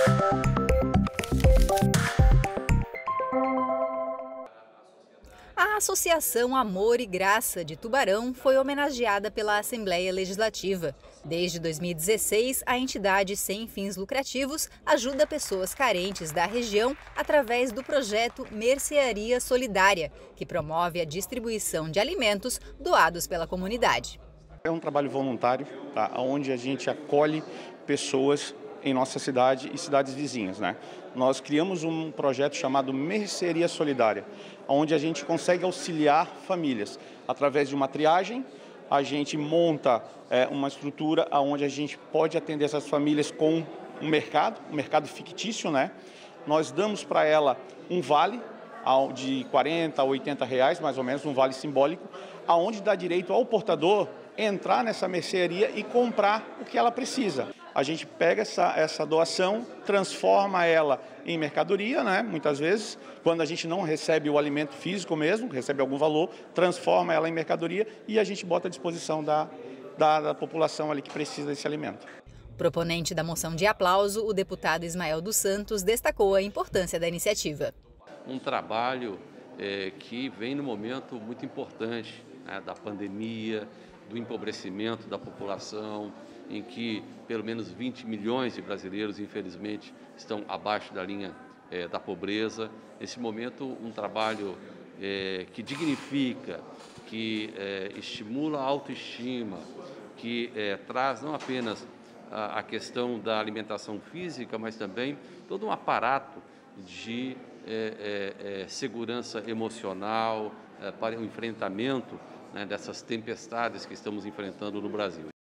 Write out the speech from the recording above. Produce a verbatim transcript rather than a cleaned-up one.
A Associação Amor e Graça de Tubarão foi homenageada pela Assembleia Legislativa. Desde dois mil e dezesseis, a entidade sem fins lucrativos ajuda pessoas carentes da região através do projeto Mercearia Solidária, que promove a distribuição de alimentos doados pela comunidade. É um trabalho voluntário, tá? Onde a gente acolhe pessoas em nossa cidade e cidades vizinhas, né? Nós criamos um projeto chamado Mercearia Solidária, onde a gente consegue auxiliar famílias. Através de uma triagem, a gente monta é, uma estrutura onde a gente pode atender essas famílias com um mercado, um mercado fictício, né? Nós damos para ela um vale de quarenta a oitenta reais, mais ou menos, um vale simbólico, aonde dá direito ao portador entrar nessa mercearia e comprar o que ela precisa. A gente pega essa, essa doação, transforma ela em mercadoria, né? Muitas vezes, quando a gente não recebe o alimento físico mesmo, recebe algum valor, transforma ela em mercadoria e a gente bota à disposição da, da, da população ali que precisa desse alimento. Proponente da moção de aplauso, o deputado Ismael dos Santos destacou a importância da iniciativa. Um trabalho é, que vem no momento muito importante, né, da pandemia, do empobrecimento da população, em que pelo menos vinte milhões de brasileiros, infelizmente, estão abaixo da linha é, da pobreza. Nesse momento, um trabalho é, que dignifica, que é, estimula a autoestima, que é, traz não apenas a, a questão da alimentação física, mas também todo um aparato de é, é, é, segurança emocional é, para o enfrentamento, né, dessas tempestades que estamos enfrentando no Brasil.